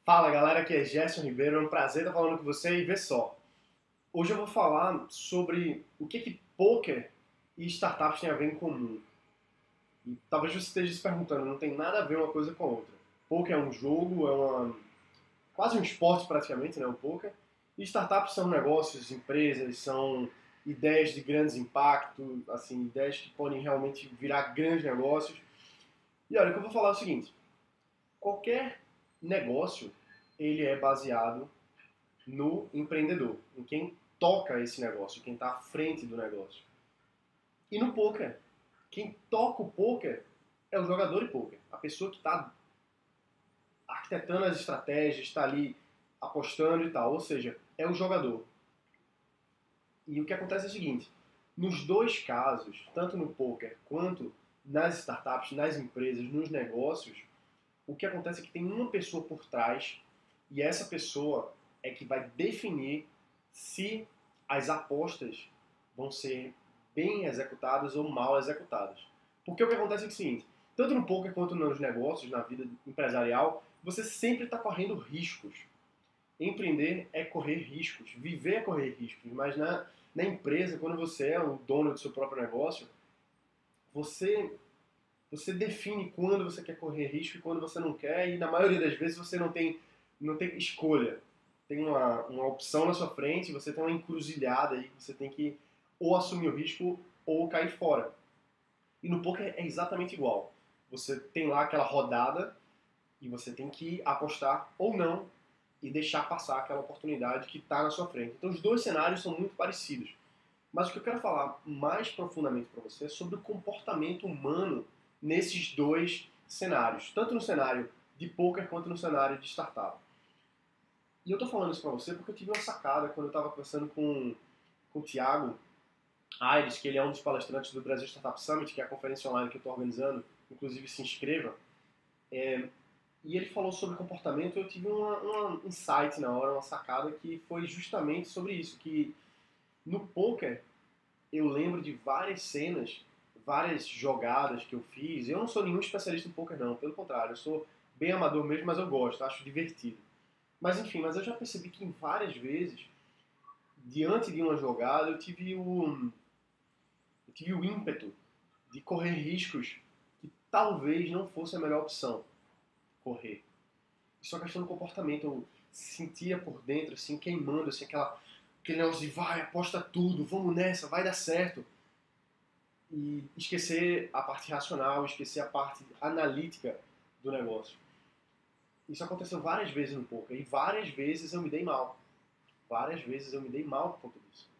Fala galera, aqui é Gerson Ribeiro, é um prazer estar falando com você e vê só. Hoje eu vou falar sobre o que poker e startups têm a ver em comum. E talvez você esteja se perguntando, não tem nada a ver uma coisa com a outra. Poker é um jogo, quase um esporte praticamente, né, o poker. E startups são negócios, empresas, são ideias de grandes impactos, assim, ideias que podem realmente virar grandes negócios. E olha, o que eu vou falar é o seguinte, qualquer negócio, ele é baseado no empreendedor, em quem toca esse negócio, quem está à frente do negócio. E no poker, quem toca o poker é o jogador de poker, a pessoa que está arquitetando as estratégias, está ali apostando e tal, ou seja, é o jogador. E o que acontece é o seguinte, nos dois casos, tanto no poker quanto nas startups, nas empresas, nos negócios, o que acontece é que tem uma pessoa por trás e essa pessoa é que vai definir se as apostas vão ser bem executadas ou mal executadas. Porque o que acontece é o seguinte, tanto no poker quanto nos negócios, na vida empresarial, você sempre está correndo riscos. Empreender é correr riscos, viver é correr riscos, mas na empresa, quando você é o dono do seu próprio negócio, você você define quando você quer correr risco e quando você não quer, e na maioria das vezes você não tem escolha. Tem uma opção na sua frente, você tem uma encruzilhada aí, que você tem que ou assumir o risco ou cair fora. E no poker é exatamente igual. Você tem lá aquela rodada e você tem que apostar ou não e deixar passar aquela oportunidade que está na sua frente. Então os dois cenários são muito parecidos. Mas o que eu quero falar mais profundamente para você é sobre o comportamento humano nesses dois cenários, tanto no cenário de poker quanto no cenário de startup. E eu estou falando isso para você porque eu tive uma sacada quando eu estava conversando com o Thiago Aires, que ele é um dos palestrantes do Brasil Startup Summit, que é a conferência online que eu estou organizando, inclusive se inscreva. E ele falou sobre comportamento e eu tive uma insight na hora, uma sacada que foi justamente sobre isso, que no poker eu lembro de várias cenas, várias jogadas que eu fiz. Eu não sou nenhum especialista em poker não, pelo contrário, eu sou bem amador mesmo, mas eu gosto, acho divertido. Mas enfim, mas eu já percebi que em várias vezes, diante de uma jogada, eu tive o ímpeto de correr riscos que talvez não fosse a melhor opção, correr. Isso é uma questão do comportamento, eu sentia por dentro, assim, queimando, assim, aquele negócio de vai, aposta tudo, vamos nessa, vai dar certo. E esquecer a parte racional, esquecer a parte analítica do negócio. Isso aconteceu várias vezes no poker e várias vezes eu me dei mal. Várias vezes eu me dei mal por conta disso.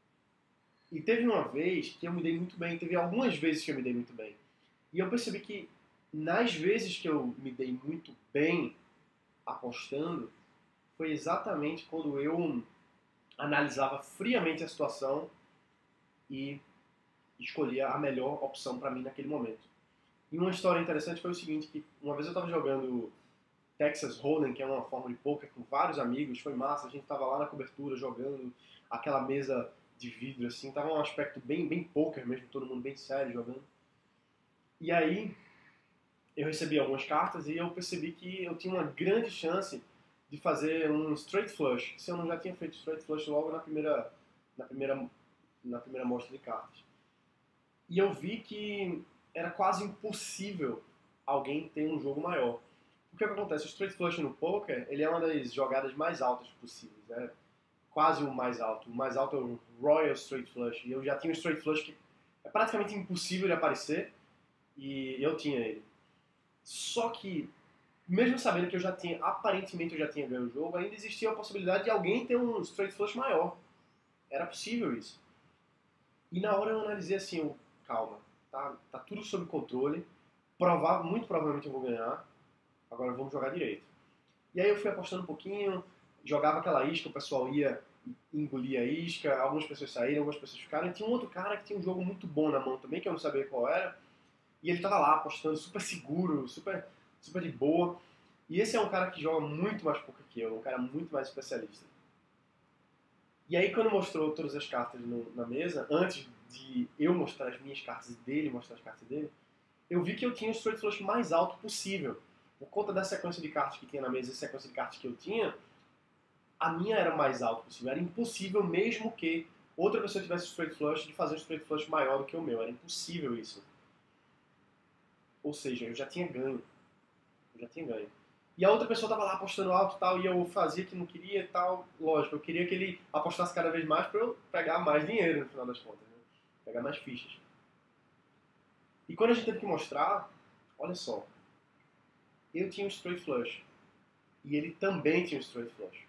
E teve uma vez que eu me dei muito bem, teve algumas vezes que eu me dei muito bem. E eu percebi que nas vezes que eu me dei muito bem apostando, foi exatamente quando eu analisava friamente a situação e escolhia a melhor opção para mim naquele momento. E uma história interessante foi o seguinte, que uma vez eu estava jogando Texas Hold'em, que é uma forma de poker, com vários amigos, foi massa, a gente estava lá na cobertura jogando aquela mesa de vidro, assim, tava um aspecto bem poker mesmo, todo mundo bem sério jogando. E aí eu recebi algumas cartas e eu percebi que eu tinha uma grande chance de fazer um straight flush, se eu não já tinha feito straight flush logo na primeira, na primeira mostra de cartas. E eu vi que era quase impossível alguém ter um jogo maior. O que acontece? O straight flush no poker, ele é uma das jogadas mais altas possíveis, né? Quase o mais alto. O mais alto é o Royal Straight Flush. E eu já tinha um Straight Flush que é praticamente impossível de aparecer, e eu tinha ele. Só que, mesmo sabendo que aparentemente eu já tinha ganho o jogo, ainda existia a possibilidade de alguém ter um Straight Flush maior. Era possível isso. E na hora eu analisei assim, calma, tá tudo sob controle, muito provavelmente eu vou ganhar, agora vamos jogar direito. E aí eu fui apostando um pouquinho, jogava aquela isca, o pessoal ia engolir a isca, algumas pessoas saíram, algumas pessoas ficaram, e tinha um outro cara que tinha um jogo muito bom na mão também, que eu não sabia qual era, e ele tava lá apostando super seguro, super de boa, e esse é um cara que joga muito mais poker que eu, um cara muito mais especialista. E aí quando mostrou todas as cartas na mesa, antes de eu mostrar as minhas cartas e dele mostrar as cartas dele, eu vi que eu tinha o straight flush mais alto possível. por conta da sequência de cartas que tinha na mesa e a sequência de cartas que eu tinha, a minha era mais alta possível. Era impossível mesmo que outra pessoa tivesse straight flush de fazer um straight flush maior do que o meu. Era impossível isso. Ou seja, eu já tinha ganho. Eu já tinha ganho. E a outra pessoa tava lá apostando alto e tal, e eu fazia que não queria e tal. Lógico, eu queria que ele apostasse cada vez mais para eu pegar mais dinheiro no final das contas, né? Pegar mais fichas. E quando a gente teve que mostrar, olha só, eu tinha um straight flush e ele também tinha um straight flush.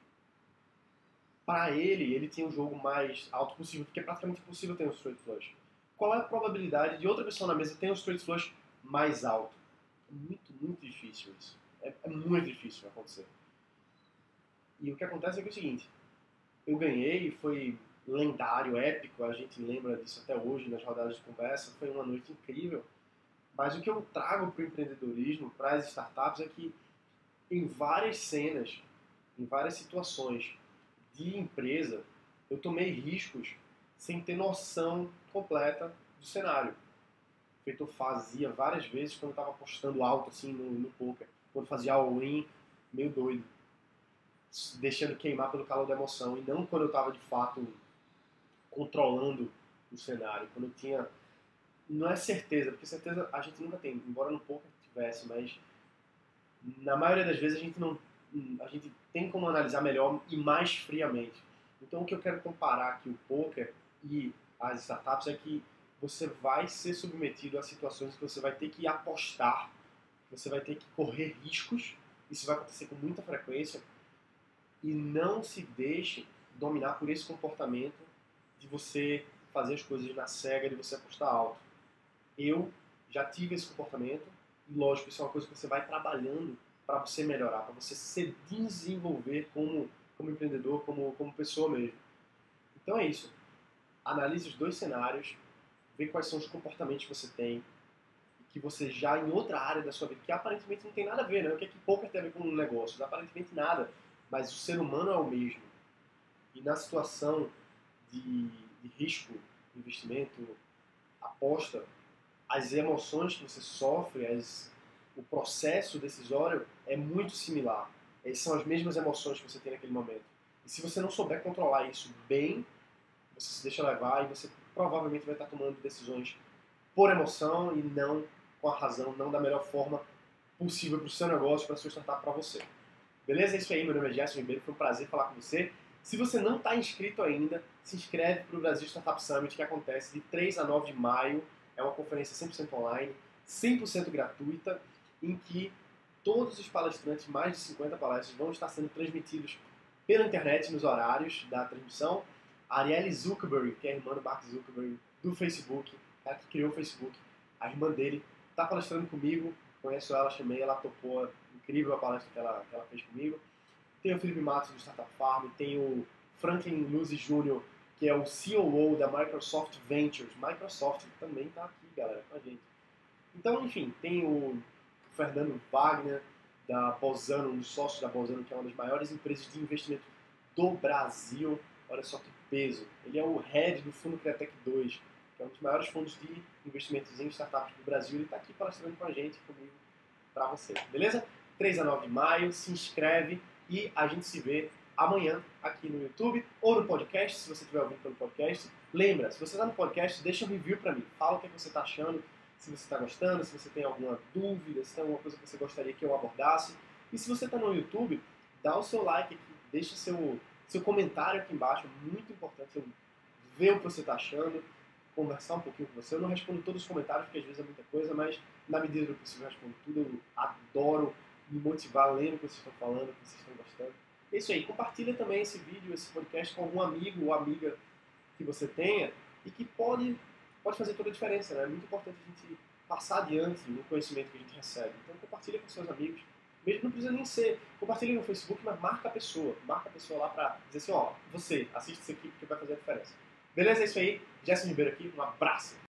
Para ele tinha um jogo mais alto possível, porque é praticamente impossível ter um straight flush. Qual é a probabilidade de outra pessoa na mesa ter um straight flush mais alto? É muito, muito difícil isso. É muito difícil acontecer. E o que acontece é que é o seguinte, eu ganhei, foi lendário, épico, a gente lembra disso até hoje nas rodadas de conversa, foi uma noite incrível. Mas o que eu trago para o empreendedorismo, para as startups, é que em várias cenas, em várias situações de empresa, eu tomei riscos sem ter noção completa do cenário. Feito eu fazia várias vezes quando eu estava apostando alto assim no poker, quando fazia all-in, meio doido, deixando queimar pelo calor da emoção, e não quando eu estava de fato controlando o cenário, quando eu tinha, não é certeza, porque certeza a gente nunca tem, embora no poker tivesse, mas na maioria das vezes a gente tem como analisar melhor e mais friamente. Então o que eu quero comparar aqui o poker e as startups é que você vai ser submetido a situações que você vai ter que apostar, você vai ter que correr riscos, isso vai acontecer com muita frequência, e não se deixe dominar por esse comportamento de você fazer as coisas na cega, de você apostar alto. Eu já tive esse comportamento, e lógico, isso é uma coisa que você vai trabalhando para você melhorar, para você se desenvolver como empreendedor, como pessoa mesmo. Então é isso. Analise os dois cenários, vê quais são os comportamentos que você tem, que você já em outra área da sua vida, que aparentemente não tem nada a ver, né? O que é que poker tem a ver com negócios? Aparentemente nada, mas o ser humano é o mesmo. E na situação de risco, investimento, aposta, as emoções que você sofre, o processo decisório é muito similar. São as mesmas emoções que você tem naquele momento. E se você não souber controlar isso bem, você se deixa levar e você provavelmente vai estar tomando decisões por emoção e não com a razão, não da melhor forma possível para o seu negócio, para a sua startup, para você. Beleza? É isso aí, meu nome é Gerson Ribeiro, foi um prazer falar com você. Se você não está inscrito ainda, se inscreve para o Brasil Startup Summit, que acontece de 3 a 9 de maio. É uma conferência 100% online, 100% gratuita, em que todos os palestrantes, mais de 50 palestras, vão estar sendo transmitidos pela internet nos horários da transmissão. A Arielle Zuckerberg, que é a irmã do Mark Zuckerberg, do Facebook, ela que criou o Facebook, a irmã dele, está palestrando comigo. Conheço ela, chamei, ela topou, incrível a palestra que ela fez comigo. Tem o Felipe Matos do Startup Farm, tem o Franklin Luzi Jr., que é o COO da Microsoft Ventures. Microsoft também está aqui, galera, com a gente. Então, enfim, tem o Fernando Wagner, da Bozano, um dos sócios da Bozano, que é uma das maiores empresas de investimento do Brasil. Olha só que peso. Ele é o head do Fundo Criatec 2, que é um dos maiores fundos de investimentos em startups do Brasil. Ele está aqui palestrando com a gente, comigo, para você. Beleza? 3 a 9 de maio, se inscreve e a gente se vê amanhã aqui no YouTube ou no podcast, se você estiver ouvindo pelo podcast. Lembra, se você está no podcast, deixa um review para mim. Fala o que você está achando, se você está gostando, se você tem alguma dúvida, se tem alguma coisa que você gostaria que eu abordasse. E se você está no YouTube, dá o seu like aqui, deixa seu comentário aqui embaixo, é muito importante eu ver o que você está achando, conversar um pouquinho com você. Eu não respondo todos os comentários, porque às vezes é muita coisa, mas na medida do possível eu respondo tudo. Eu adoro me motivar lendo o que vocês estão falando, o que vocês estão gostando. É isso aí, compartilha também esse vídeo, esse podcast com algum amigo ou amiga que você tenha e que pode fazer toda a diferença, né? É muito importante a gente passar adiante o conhecimento que a gente recebe. Então compartilha com seus amigos, mesmo não precisa nem ser, compartilha no Facebook, mas marca a pessoa lá pra dizer assim, ó, você, assiste isso aqui porque vai fazer a diferença. Beleza? É isso aí, Gerson Ribeiro aqui, um abraço!